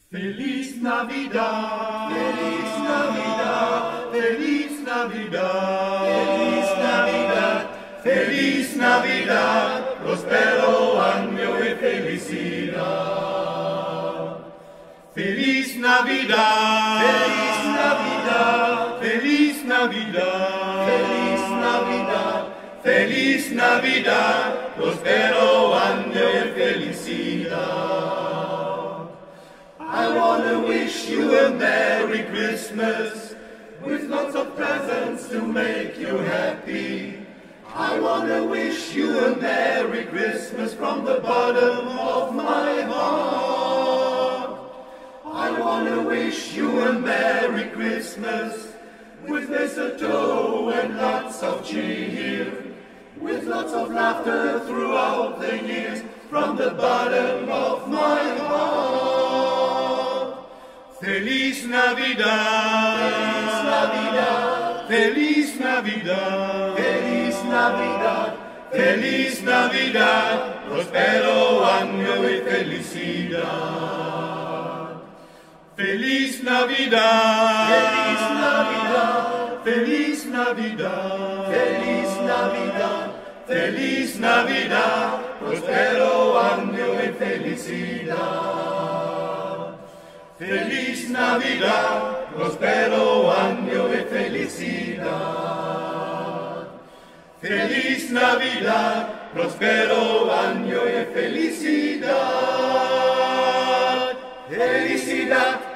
Feliz Navidad, Feliz Navidad, Feliz Navidad, Feliz Navidad, Feliz Navidad, prospero año y felicidad. Feliz Navidad, Feliz Navidad, Feliz Navidad, Feliz Navidad, Feliz Navidad, prospero año y felicidad. I want to wish you a Merry Christmas, with lots of presents to make you happy. I want to wish you a Merry Christmas from the bottom of my heart. I want to wish you a Merry Christmas, with mistletoe and lots of cheer, with lots of laughter throughout the years, from the bottom of my heart. Feliz Navidad, Feliz Navidad, Feliz Navidad, Feliz Navidad, Feliz Navidad, prospero año y felicidad. Feliz Navidad, Feliz Navidad, Feliz Navidad, Feliz Navidad, Feliz Navidad, prospero año y felicidad. Feliz Navidad, prospero año y felicidad. Feliz Navidad, prospero año y felicidad. Felicidad.